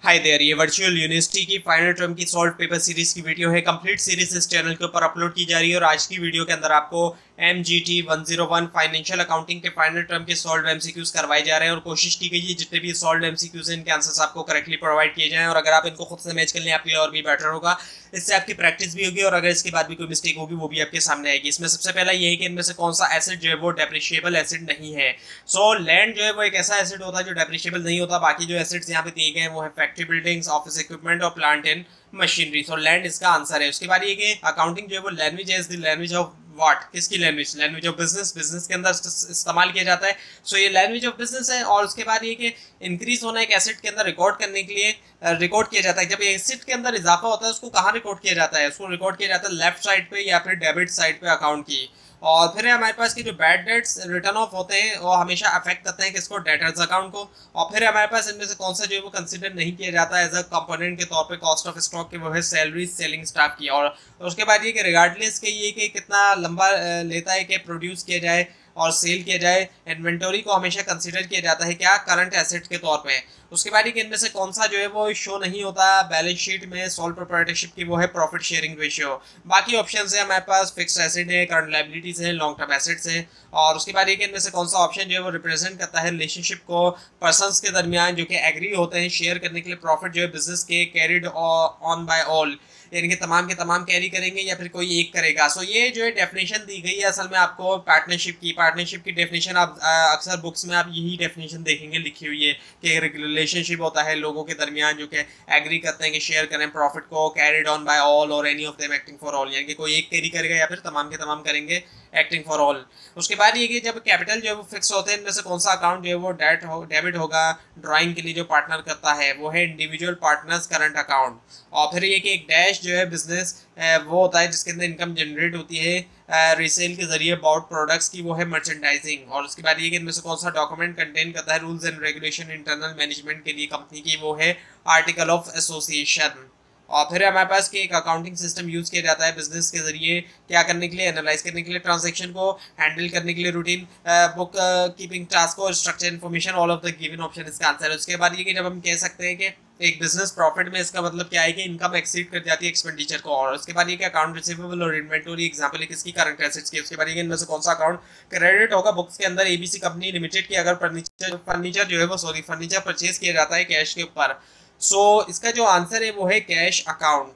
हाय there, ये virtual university की final term की सॉल्व पेपर सीरीज की वीडियो है। कंप्लीट सीरीज इस चैनल के ऊपर अपलोड की जा रही है और आज की वीडियो के अंदर आपको MGT 101 फाइनेंशियल अकाउंटिंग के फाइनल टर्म के सॉल्व एमसीक्यूज करवाए जा रहे हैं और कोशिश की गई है जितने भी सॉल्व एमसीक्यूज हैं इनके आंसर्स आपको करेक्टली प्रोवाइड किए जाएं और अगर आप इनको खुद से मैच कर लें आपके लिए और भी बेटर होगा। इससे आपकी प्रैक्टिस भी होगी और अगर इसके बाद भी कोई मिस्टेक होगी वो भी आपके सामने आएगी। इसमें सबसे पहला ये है कि इनमें से कौन सा एसेट जो है वो डेप्रिशिएबल एसेट नहीं है। सो लैंड जो है वो एक ऐसा एसेट होता है जो डेप्रिशिएबल नहीं होता। बाकी जो एसेट्स यहाँ पे दिए गए हैं वो है फैक्ट्री बिल्डिंग्स, ऑफिस इक्विपमेंट और plant and machinery. So land इसका आंसर है। उसके बाद ये कि अकाउंटिंग जो है वो लैंग्वेज है, is the language of what, किसकी language? Language of business. Business के अंदर इस्तेमाल किया जाता है। सो ये लैंग्वेज ऑफ बिजनेस है। और उसके बाद ये कि इंक्रीज होना एक एसेट के अंदर रिकॉर्ड करने के लिए रिकॉर्ड किया जाता है। जब एसेट के अंदर इजाफा होता है उसको कहाँ रिकॉर्ड किया जाता है? उसको रिकॉर्ड किया जाता है लेफ्ट साइड पे या फिर डेबिट साइड पे अकाउंट की। और फिर हमारे पास की जो बैड डेट्स रिटर्न ऑफ होते हैं वो हमेशा अफेक्ट करते हैं किसको? डेटर्स अकाउंट को। और फिर हमारे पास इनमें से कौन सा जो है वो कंसिडर नहीं किया जाता है एज अ कंपोनेंट के तौर पे कॉस्ट ऑफ स्टॉक के? वो है सैलरी सेलिंग स्टाफ की। और उसके बाद ये कि रिगार्डलेस के ये कि कितना लंबा लेता है कि प्रोड्यूस किया जाए और सेल किया जाए, इन्वेंटरी को हमेशा कंसीडर किया जाता है क्या? करंट एसेट के तौर पे। उसके बाद ही इनमें से कौन सा जो है वो शो नहीं होता बैलेंस शीट में सोल प्रोप्राइटरशिप की? वो है प्रॉफिट शेयरिंग रेशियो। बाकी ऑप्शन है हमारे पास फिक्स्ड एसेट है, करंट लायबिलिटीज है, लॉन्ग टर्म एसेट्स है। और उसके बाद इनमें से कौन सा ऑप्शन जो है वो रिप्रेजेंट करता है रिलेशनशिप को पर्संस के दरमियान जो कि एग्री होते हैं शेयर करने के लिए प्रॉफिट जो है बिजनेस के कैरिड ऑन बाय ऑल, यानी कि तमाम के तमाम कैरी करेंगे या फिर कोई एक करेगा। सो ये जो है डेफिनेशन दी गई है असल में आपको पार्टनरशिप की डेफिनेशन आप अक्सर बुक्स में आप यही डेफिनेशन देखेंगे लिखी हुई है कि रिलेशनशिप होता है लोगों के दरमियान जो कि एग्री करते हैं कि शेयर करें प्रॉफिट को, कैरिड ऑन बाय ऑल और any of them acting for all, यानी कि कोई एक कैरी करेगा या फिर तमाम के तमाम करेंगे एक्टिंग फॉर ऑल। उसके बाद ये कि जब कैपिटल जो है वो फिक्स होते हैं इनमें से कौन सा अकाउंट जो है वो डेबिट होगा? ड्राइंग के लिए जो पार्टनर करता है वो है इंडिविजुअल पार्टनर्स करंट अकाउंट। और फिर ये कि एक डैश जो है बिजनेस वो होता है जिसके अंदर इनकम जनरेट होती है रीसेल के जरिए अबाउट प्रोडक्ट्स की, वो है मर्चेंडाइजिंग। और उसके बाद ये कि इनमें से कौन सा डॉक्यूमेंट कंटेन करता है rules and regulation internal management के लिए कंपनी की? वो है आर्टिकल ऑफ एसोसिएशन। और फिर हमारे पास कि एक अकाउंटिंग सिस्टम यूज किया जाता है बिजनेस के जरिए क्या करने के लिए? एनालाइज करने के लिए, ट्रांजैक्शन को हैंडल करने के लिए, रूटीन बुक कीपिंग टास्क को, structure information, all of the given option इसका आंसर है। उसके बाद ये कि जब हम कह सकते हैं कि एक बिजनेस प्रॉफिट में, इसका मतलब क्या है कि इनकम एक्सीड कर जाती है एक्सपेंडिचर को। और उसके बाद ये कि अकाउंट रिसीवेबल और इन्वेंटरी एग्जांपल है किसकी? करंट एसेट्स की। उसके बाद ये इनमें से कौन सा अकाउंट क्रेडिट होगा बुक्स के अंदर? एबीसी कंपनी लिमिटेड की अगर फर्नीचर जो है वो फर्नीचर परचेज किया जाता है कैश के ऊपर। सो इसका जो आंसर है वो है कैश अकाउंट।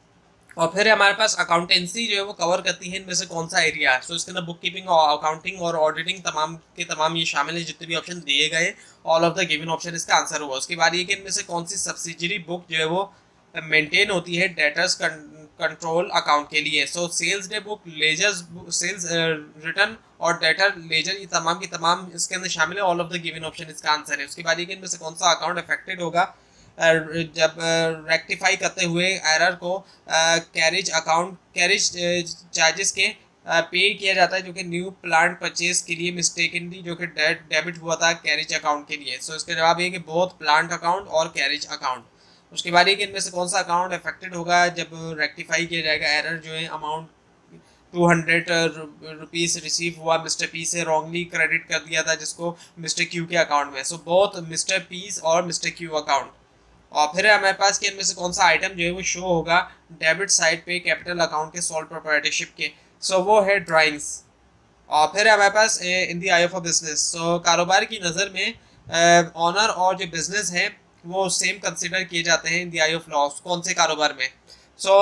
और फिर हमारे पास अकाउंटेंसी जो है वो कवर करती है इनमें से कौन सा एरिया है? सो इसके अंदर बुक कीपिंग और अकाउंटिंग और ऑडिटिंग तमाम के तमाम ये शामिल है जितने भी ऑप्शन दिए गए, all of the given option इसका आंसर होगा। उसके बाद ये कि इनमें से कौन सी सब्सिडरी बुक जो है वो मेंटेन होती है डेटर्स कंट्रोल अकाउंट के लिए? So sales day book, ledgers sales return और डेटर लेजर, ये तमाम की तमाम इसके अंदर शामिल है, all of the given option इसका आंसर है। उसके बाद ये कि इनमें से कौन सा अकाउंट अफेक्टेड होगा जब रेक्टिफाई करते हुए एरर को कैरेज अकाउंट कैरेज चार्जेस के पे किया जाता है जो कि न्यू प्लांट परचेज के लिए मिस्टेकनली जो कि डेबिट हुआ था कैरेज अकाउंट के लिए? सो इसका जवाब ये कि बोथ प्लांट अकाउंट और कैरेज अकाउंट। उसके बाद ये कि इनमें से कौन सा अकाउंट अफेक्टेड होगा जब रेक्टिफाई किया जाएगा एरर जो है अमाउंट 200 रुपीज़ रिसीव हुआ मिस्टर पी से, रॉन्गली क्रेडिट कर दिया था जिसको मिस्टर क्यू के अकाउंट में? सो बोथ मिस्टर पीस और मिस्टर क्यू अकाउंट। और फिर हमारे पास कि इनमें से कौन सा आइटम जो है वो शो होगा डेबिट साइड पे कैपिटल अकाउंट के सोल प्रोप्राइटरशिप के? सो वो है ड्राइंग्स। और फिर हमारे पास in the eye of a business, so कारोबार की नज़र में ऑनर और जो बिजनेस है वो सेम कंसिडर किए जाते हैं in the eye of law. कौन से कारोबार में? सो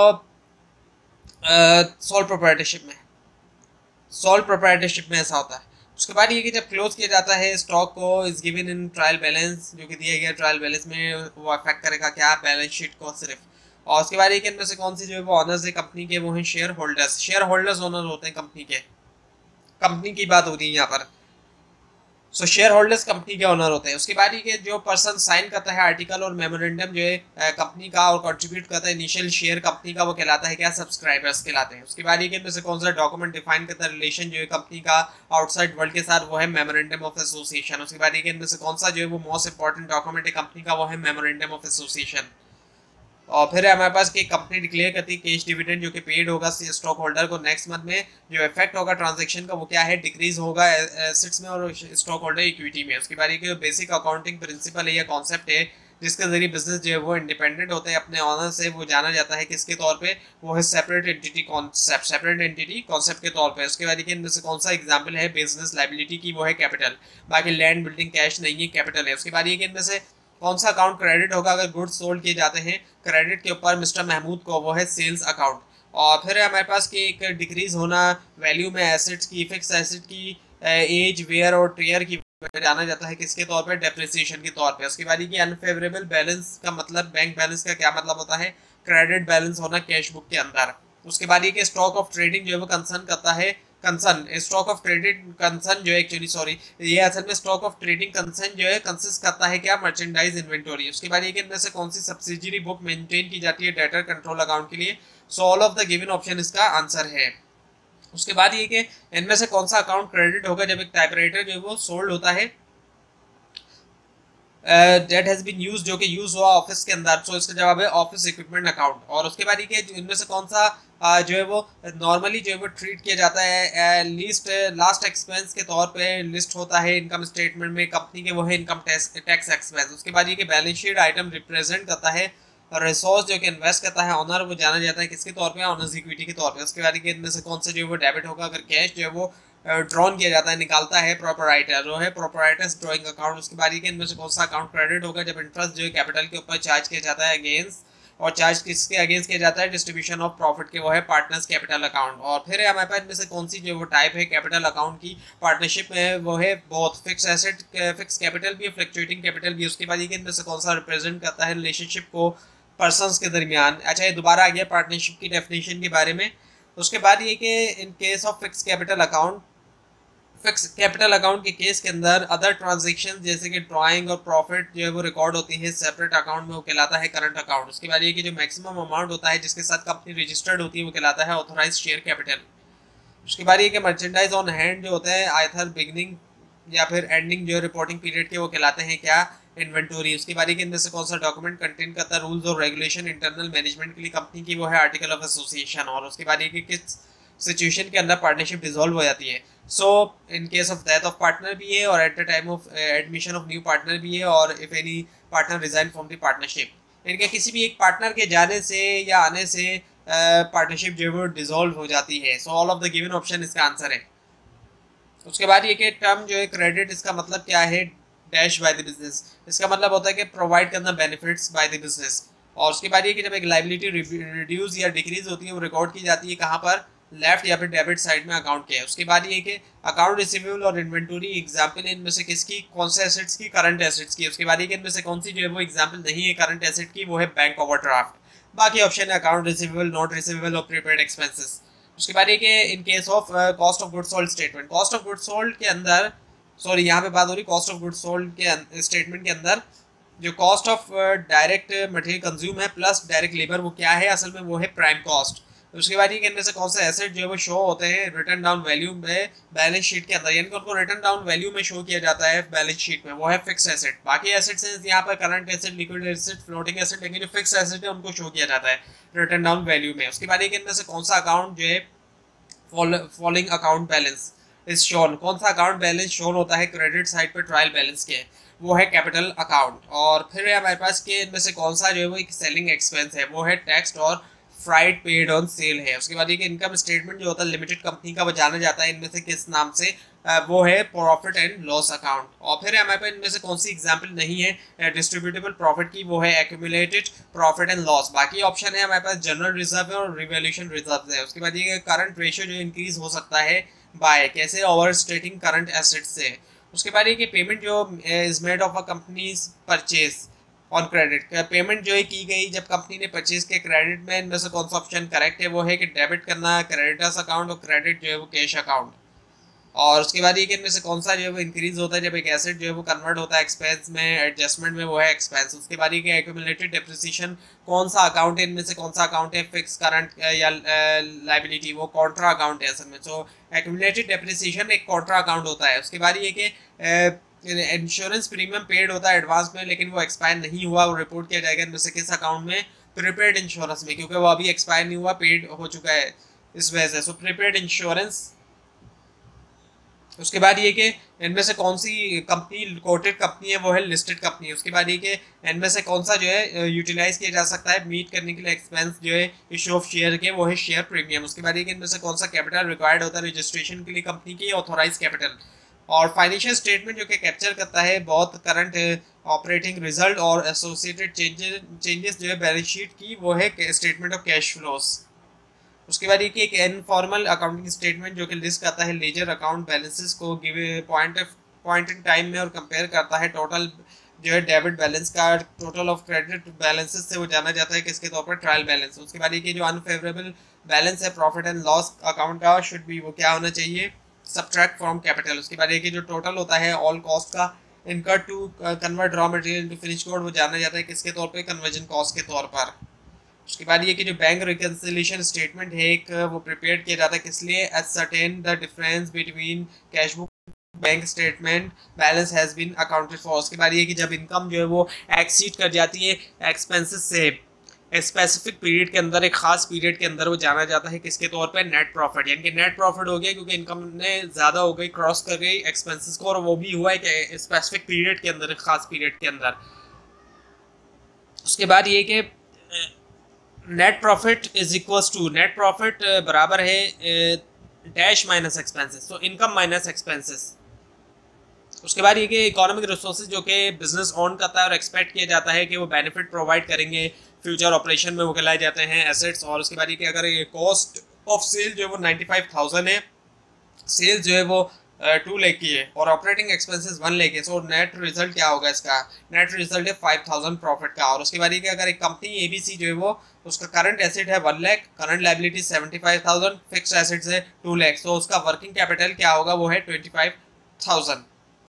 सोल प्रोप्राइटरशिप में ऐसा होता है। उसके बाद ये कि जब क्लोज किया जाता है स्टॉक को is given in trial balance, जो कि दिया गया ट्रायल बैलेंस में, वो अफेक्ट करेगा क्या? बैलेंस शीट को सिर्फ। और उसके बाद ये कि इनमें से कौन सी जो है वो ऑनर्स है कंपनी के? वो हैं share holders. Share holders owner होते हैं कंपनी के। कंपनी की बात हो रही है यहाँ पर। सो शेयर होल्डर्स कंपनी के ओनर होते हैं। उसके बाद ये जो पर्सन साइन करता है आर्टिकल और मेमोरेंडम जो है कंपनी का और कंट्रीब्यूट करता है इनिशियल शेयर कंपनी का, वो कहलाता है क्या? सब्सक्राइबर्स कहलाते हैं। उसके बाद ये इनमें से कौन सा डॉक्यूमेंट डिफाइन करता है रिलेशन जो है कंपनी का आउटसाइड वर्ल्ड के साथ? वो है मेमोरेंडम ऑफ एसोसिएशन। उसके बाद ये इनमें से कौन सा जो है वो मोस्ट इंपॉर्टेंट डॉक्यूमेंट है कंपनी का? वो है मेमोरेंडम ऑफ एसोसिएशन। और फिर हमारे पास कि कंपनी डिक्लेयर करती है कैश डिविडेंड जो कि पेड होगा स्टॉक होल्डर को नेक्स्ट मंथ में। जो इफेक्ट होगा ट्रांजैक्शन का वो क्या है? डिक्रीज होगा एसेट्स में और स्टॉक होल्डर इक्विटी में। उसके बाद ये बेसिक अकाउंटिंग प्रिंसिपल है या कॉन्सेप्ट है जिसके जरिए बिजनेस जो है वो इंडिपेंडेंट होते हैं अपने ऑनर से, वो जाना जाता है किसके तौर पे, वो है सेपरेट एंटिटी कॉन्सेप्ट के तौर पे। उसके बाद देखिए इनमें से कौन सा एग्जांपल है बिजनेस लायबिलिटी की, वो है कैपिटल। बाकी लैंड बिल्डिंग कैश नहीं है, कैपिटल है। उसके बाद ये कि इनमें से कौन सा अकाउंट क्रेडिट होगा अगर गुड्स सोल्ड किए जाते हैं क्रेडिट के ऊपर मिस्टर महमूद को, वो है सेल्स अकाउंट। और फिर हमारे पास कि एक डिक्रीज होना वैल्यू में एसेट्स की, फिक्स एसेट की एज वेयर और टेयर की जाना जाता है किसके तौर पे, डेप्रिसिएशन के तौर पे। उसके बाद ये अनफेवरेबल बैलेंस का मतलब बैंक बैलेंस का क्या मतलब होता है, क्रेडिट बैलेंस होना कैश बुक के अंदर। उसके बाद ये कि स्टॉक ऑफ ट्रेडिंग जो है वो कंसर्न करता है, concern stock of trading concern जो है एक्चुअली सॉरी ये असल में स्टॉक ऑफ ट्रेडिंग कंसर्न जो है कंसिस्ट करता है क्या, मर्चेंडाइज इन्वेंटरी। उसके बाद ये कि इनमें से कौन सी सब्सिडरी बुक मेंटेन की जाती है डेटर कंट्रोल अकाउंट के लिए, so all of the given option इसका आंसर है। उसके बाद ये कि इनमें से कौन सा अकाउंट क्रेडिट होगा जब एक टाइपराइटर जो है वो सोल्ड होता है, डेट हैज बीन यूज, जो कि यूज हुआ ऑफिस के अंदर, सो इसका जवाब है ऑफिस इक्विपमेंट अकाउंट। और उसके बाद ये इनमें से कौन सा जो है वो नॉर्मली जो है वो ट्रीट किया जाता है लीस्ट लास्ट एक्सपेंस के तौर पे लिस्ट होता है इनकम स्टेटमेंट में कंपनी के, वो है इनकम टैक्स एक्सपेंस। उसके बाद ये कि बैलेंस शीट आइटम रिप्रेजेंट करता है रिसोर्स जो कि इन्वेस्ट करता है ऑनर, वो जाना जाता है किसके तौर पे, ऑनर्स इक्विटी के तौर पे। उसके बाद इनमें से कौन सा जो है वो डेबिट होगा अगर कैश जो है वो ड्रॉन किया जाता है, निकालता है प्रोपराइटर, जो है प्रोपराइटर्स ड्रॉइंग अकाउंट। उसके बाद ये इनमें से कौन सा अकाउंट क्रेडिट होगा जब इंटरेस्ट जो है कैपिटल के ऊपर चार्ज किया जाता है अगेंस्ट, और चार्ज किसके अगेंस्ट किया जाता है, डिस्ट्रीब्यूशन ऑफ प्रॉफिट के, वो है पार्टनर्स कैपिटल अकाउंट। और फिर हमारे पास इनमें से कौन सी जो वो टाइप है कैपिटल अकाउंट की पार्टनरशिप में, वो है बहुत फिक्स एसेट फिक्स कैपिटल भी है, फ्लक्चुएटिंग कैपिटल भी। उसके बाद ये इनमें से कौन सा रिप्रेजेंट करता है रिलेशनशिप को पर्सन्स के दरमियान। अच्छा ये दोबारा आ गया पार्टनरशिप की डेफिनेशन के बारे में। उसके बाद ये कि in case of fix capital account, fix capital account के केस के अंदर अदर ट्रांजैक्शन जैसे कि ड्राइंग और प्रॉफिट जो है वो रिकॉर्ड होती है सेपरेट अकाउंट में, वो कहलाता है करंट अकाउंट। उसके बाद ये कि जो मैक्सिमम अमाउंट होता है जिसके साथ कंपनी रजिस्टर्ड होती है वो कहलाता है ऑथराइज शेयर कैपिटल। उसके बाद ये कि मर्चेंडाइज ऑन हैंड जो होता है आइदर बिगनिंग या फिर एंडिंग जो रिपोर्टिंग पीरियड के, वो कहलाते हैं क्या, इन्वेंटोरी। उसके बाद ये कि इनमें से कौन सा डॉक्यूमेंट कंटेन करता है रूल्स और रेगुलेशन इंटरनल मैनेजमेंट के लिए कंपनी की, वो है आर्टिकल ऑफ एसोसिएशन। और उसके बाद ये कि किस सिचुएशन के अंदर पार्टनरशिप डिसॉल्व हो जाती है, so in case of death of partner भी है, और at the time of admission of new partner भी है, और if any partner resign from the partnership. इनके किसी भी एक पार्टनर के जाने से या आने से पार्टनरशिप जो है वो डिसॉल्व हो जाती है, so all of the given option इसका आंसर है। उसके बाद ये कि टर्म जो है क्रेडिट, इसका मतलब क्या है, डैश बाय द बिजनेस, इसका मतलब होता है कि प्रोवाइड करना बेनिफिट्स बाय द बिजनेस। और उसके बाद ये कि जब एक लाइबिलिटी रिड्यूस या डिक्रीज होती है वो रिकॉर्ड की जाती है कहाँ पर, लेफ्ट या फिर डेबिट साइड में अकाउंट के है। उसके बाद ये कि अकाउंट रिसीवेबल और इन्वेंटरी एग्जांपल इनमें से किसकी, कौन से एसेट्स की, करंट एसेट्स की। उसके बाद ये कि इनमें से कौन सी जो है वो एग्जांपल नहीं है करंट एसेट की, वो है बैंक ओवरड्राफ्ट। बाकी ऑप्शन है अकाउंट रिसीवेबल, नॉट रिसीवेबल और प्रीपेड एक्सपेंसेस। उसके बाद ये कि in case of cost of goods sold statement, cost of goods sold के अंदर, सॉरी यहाँ पे बात हो रही कॉस्ट ऑफ गुड्स सोल्ड के स्टेटमेंट के अंदर जो cost of direct material consume है प्लस डायरेक्ट लेबर, वो क्या है असल में, वो है प्राइम कॉस्ट। उसके बाद ये कि इनमें से कौन सा एसेट जो है वो शो होते हैं रिटर्न डाउन वैल्यू में बैलेंस शीट के अंदर, यानी कि उनको रिटर्न डाउन वैल्यू में शो किया जाता है बैलेंस शीट में, वो है फिक्स एसेट। बाकी एसेट्स हैं यहाँ पर current asset, liquid asset, floating asset, लेकिन जो फिक्स एसेट है उनको शो किया जाता है रिटर्न डाउन वैल्यू में। उसके बाद ये कि इनमें से कौन सा अकाउंट जो है following account balance is shown, कौन सा अकाउंट बैलेंस शोन होता है क्रेडिट साइड पर ट्रायल बैलेंस के, वो है कैपिटल अकाउंट। और फिर हमारे पास के इनमें से कौन सा जो है वो एक सेलिंग एक्सपेंस है, वो है टैक्स और फ्राइट पेड ऑन सेल है। उसके बाद ये कि इनकम स्टेटमेंट जो होता है लिमिटेड कंपनी का, वो जाना जाता है इनमें से किस नाम से, वो है प्रॉफिट एंड लॉस अकाउंट। और फिर हमारे पास इनमें से कौन सी एग्जांपल नहीं है डिस्ट्रीब्यूटेबल प्रॉफिट की, वो है एक्यूमुलेटेड प्रॉफिट एंड लॉस। बाकी ऑप्शन है हमारे पास जनरल रिजर्व है और रिवैल्यूएशन रिजर्व है। उसके बाद ये करंट रेशियो जो इंक्रीज हो सकता है बाय कैसे, ओवर स्टेटिंग करंट एसेट्स से। उसके बाद ये कि पेमेंट जो is made of a company's purchase on credit, payment जो है की गई जब कंपनी ने परचेज के क्रेडिट में, इनमें से कौन सा ऑप्शन करेक्ट है, वो है कि डेबिट करना क्रेडिटर्स अकाउंट और क्रेडिट जो है वो कैश अकाउंट। और उसके बाद ये कि इनमें से कौन सा जो है वो इंक्रीज होता है जब एक एसेट जो है वो कन्वर्ट होता है एक्सपेंस में, एडजस्टमेंट में, वो है एक्सपेंस। उसके बाद ये कि एक्यूमुलेटेड डेप्रिसिएशन कौन सा अकाउंट है, इनमें से कौन सा अकाउंट है फिक्स करंट या लायबिलिटी, वो कॉन्ट्रा अकाउंट है असल में। सो एक्यूमुलेटेड डेप्रिसिएशन एक कॉन्ट्रा अकाउंट होता है। उसके बाद ये कि इंश्योरेंस प्रीमियम पेड होता है एडवांस में, लेकिन वो एक्सपायर नहीं हुआ, वो रिपोर्ट किया जाएगा इनमें से किस अकाउंट में, प्रीपेड इंश्योरेंस में, क्योंकि वो अभी एक्सपायर नहीं हुआ, पेड हो चुका है इस वजह से। सो प्रीपेड इंश्योरेंस उसके बाद ये कि इनमें से कौन सी कंपनी कोटेड कंपनी है वो है लिस्टेड कंपनी है। उसके बाद ये कि इनमें से कौन सा जो है यूटिलाइज किया जा सकता है मीट करने के लिए एक्सपेंस जो है इशू ऑफ शेयर के, वो है शेयर प्रीमियम। उसके बाद ये कि इनमें से कौन सा कैपिटल रिक्वायर्ड होता है रजिस्ट्रेशन के लिए कंपनी की, ऑथोराइज कैपिटल। और फाइनेंशियल स्टेटमेंट जो कि कैप्चर करता है बहुत करंट ऑपरेटिंग रिजल्ट और एसोसिएटेड चेंजेस जो है बैलेंस शीट की, वो है स्टेटमेंट ऑफ कैश फ्लोस। उसके बाद ये कि एक इनफॉर्मल अकाउंटिंग स्टेटमेंट जो कि लिस्ट करता है लेजर अकाउंट बैलेंसेस को गिव पॉइंट इन टाइम में और कंपेयर करता है टोटल जो है डेबिट बैलेंस का टोटल ऑफ क्रेडिट बैलेंसेस से वो जाना जाता है किसके तौर पर, ट्रायल बैलेंस। उसके बाद ये कि जो अनफेवरेबल बैलेंस है प्रॉफिट एंड लॉस अकाउंट का शुड बी वो क्या होना चाहिए, सब्ट्रैक्ट फ्रॉम कैपिटल। उसके बाद ये कि जो टोटल होता है ऑल कॉस्ट का incur to convert raw material into finish good, वो जाना जाता है किसके तौर पे, कन्वर्जन कॉस्ट के तौर पर। उसके बाद ये कि जो बैंक रिकन्सिलेशन स्टेटमेंट है एक वो प्रिपेयर किया जाता है किस लिए, ascertain the difference between cash book bank statement balance has been accounted for. उसके बाद ये कि जब इनकम जो है वो एक्सीड कर जाती है एक्सपेंसेस से स्पेसिफिक पीरियड के अंदर, एक खास पीरियड के अंदर, वो जाना जाता है किसके तौर पे, नेट प्रॉफिट। यानी कि नेट प्रॉफिट हो गया क्योंकि इनकम ने ज़्यादा हो गई, क्रॉस कर गई एक्सपेंसेस को, और वो भी हुआ है कि स्पेसिफिक पीरियड के अंदर, एक खास पीरियड के अंदर। उसके बाद ये कि net profit is equals to, net profit बराबर है डैश माइनस एक्सपेंसेस, तो इनकम माइनस एक्सपेंसेस। उसके बाद ये कि इकोनॉमिक रिसोर्सेज जो कि बिजनेस ऑन करता है और एक्सपेक्ट किया जाता है कि वो बेनिफिट प्रोवाइड करेंगे फ्यूचर ऑपरेशन में, वो कहलाए जाते हैं एसेट्स। और उसके बाद ये कि अगर ये कॉस्ट ऑफ सेल जो है वो 95,000 है, सेल जो है वो 2 लाख की है और ऑपरेटिंग एक्सपेंसेस 1 लाख है, सो नेट रिजल्ट क्या होगा इसका, नेट रिजल्ट है 5,000 प्रॉफिट का। और उसके बाद ये कि अगर एक कंपनी एबीसी जो है वो उसका करंट एसेट है 1 lakh, current liability 75,000, fix assets है 2 लाख, सो उसका वर्किंग कैपिटल क्या होगा वो है 25,000।